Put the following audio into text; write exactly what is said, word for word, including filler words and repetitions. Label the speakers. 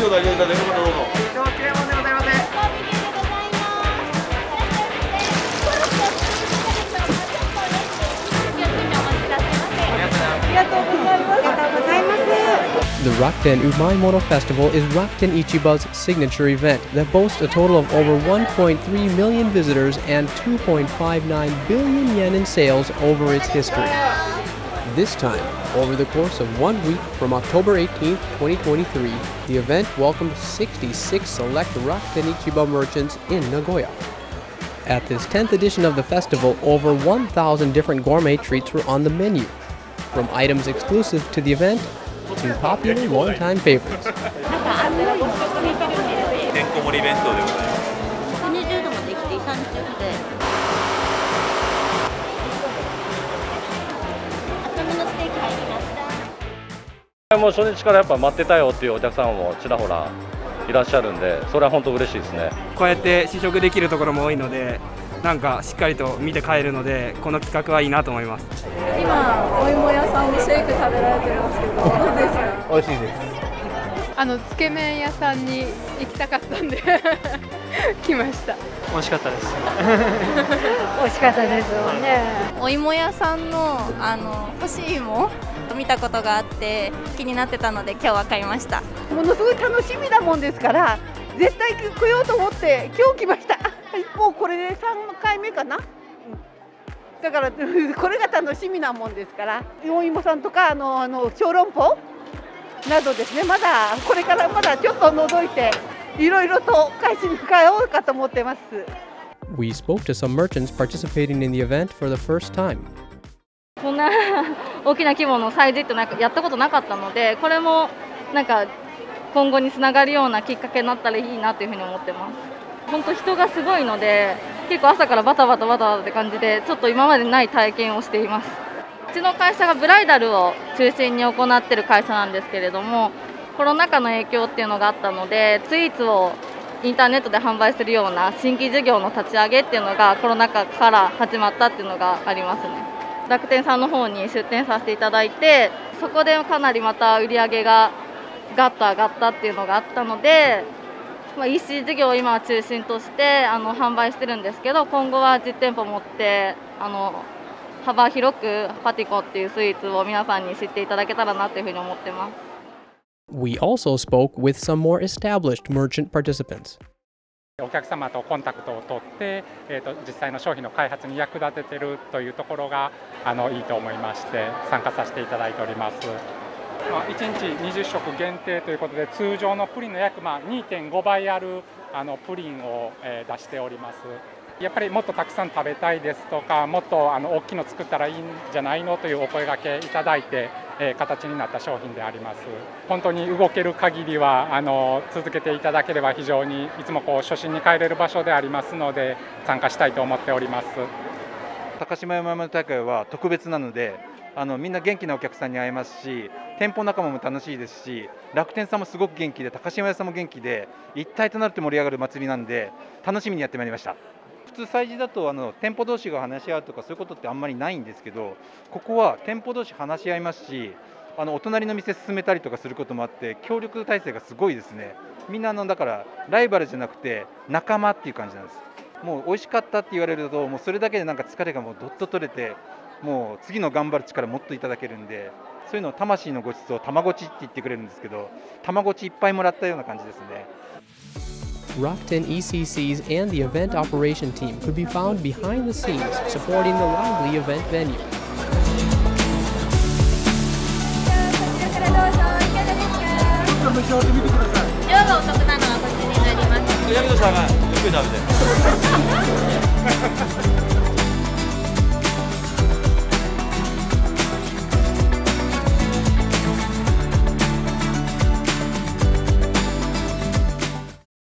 Speaker 1: ご来場いただいて、どうぞ。
Speaker 2: 今日はきれいもんでございます。
Speaker 3: The Rakuten Umaimono Festival is Rakuten Ichiba's signature event that boasts a total of over one point three million visitors and two point five nine billion yen in sales over its history. This time, over the course of one week from October eighteenth, twenty twenty-three, the event welcomed sixty-six select Rakuten Ichiba merchants in Nagoya. At this tenth edition of the festival, over one thousand different gourmet treats were on the menu, from items exclusive to the event to popular long-time favorites.
Speaker 4: てんこ盛り弁当でございます。にじゅうどもできてさんじゅうで。厚めのステーキ入りました。
Speaker 5: もう初日からやっぱ待ってたよっていうお客さんもちらほらいらっしゃるんで、それは本当嬉しいですね。
Speaker 2: こうやって試食できるところも多いので、なんかしっかりと見て帰るので、この企画はいいなと思います。
Speaker 6: 今お芋屋さんのシェイク食べられてますけど、どうですか？
Speaker 7: 美味しいです。
Speaker 6: あのつけ麺屋さんに行きたかったんで来ました。
Speaker 2: 美味しかったです。
Speaker 6: 美味しかったですよね。
Speaker 4: お芋屋さんのあの干し芋見たことがあって気になってたので今日は買いました。
Speaker 6: ものすごい楽しみなもんですから、絶対来ようと思って今日来ました。もうこれでさんかいめかな。だからこれが楽しみなもんですから、お芋さんとかあのあの小籠包などですね、まだこれからまだちょっと覗いていろいろと買いに買おうかと思ってます。
Speaker 3: We spoke to some merchants participating in the event for the first time.
Speaker 8: こんな大きな規模の催事ってなんかやったことなかったので、これもなんか今後につながるようなきっかけになったらいいなというふうに思ってます。本当人がすごいので、結構朝からバタバタバタって感じで、ちょっと今までない体験をしています。うちの会社がブライダルを中心に行っている会社なんですけれども、コロナ禍の影響っていうのがあったので、スイーツをインターネットで販売するような新規事業の立ち上げっていうのがコロナ禍から始まったっていうのがありますね。楽天さんの方に出店させていただいて、そこでかなりまた売り上げがガッと上がったっていうのがあったので、まあ、イーシー 事業を今は中心としてあの販売してるんですけど、今後は実店舗を持ってあの幅広くパティコっていうスイーツを皆さんに知っていただけたらなというふうに思ってます。
Speaker 3: We also spoke with some more established merchant participants.
Speaker 9: お客様とコンタクトを取って、えー、と実際の商品の開発に役立てているというところがあのいいと思いまして参加させていただいております。まあ、いちにちにじゅっしょく限定ということで、通常のプリンの約まあ にてんご 倍あるあのプリンを、えー、出しております。やっぱりもっとたくさん食べたいですとか、もっとあの大きいの作ったらいいんじゃないのというお声掛けいただいて、えー、形になった商品であります。本当に動ける限りはあの続けていただければ非常にいつもこう初心に帰れる場所でありますので、参加したいと思っております。
Speaker 7: 高島屋豆大会は特別なので、あのみんな元気なお客さんに会えますし、店舗仲間も楽しいですし、楽天さんもすごく元気で、高島屋さんも元気で、一体となって盛り上がる祭りなんで楽しみにやってまいりました。普通催事だとあの店舗同士が話し合うとかそういうことってあんまりないんですけど、ここは店舗同士話し合いますし、あのお隣の店進めたりとかすることもあって協力体制がすごいですね。みんなあのだからライバルじゃなくて仲間っていう感じなんです。もう美味しかったって言われるともうそれだけでなんか疲れがもうどっと取れて、もう次の頑張る力もっといただけるんで、そういうのを魂のごちそう、たまごちって言ってくれるんですけど、たまごちいっぱいもらったような感じですね。
Speaker 3: Rakuten E C Cs and the event operation team could be found behind the scenes supporting the lively event venue.
Speaker 1: 召し上がってみてください。
Speaker 4: 量がお得なのはこちらになります。
Speaker 1: ヤギのさんがゆっくり食べて。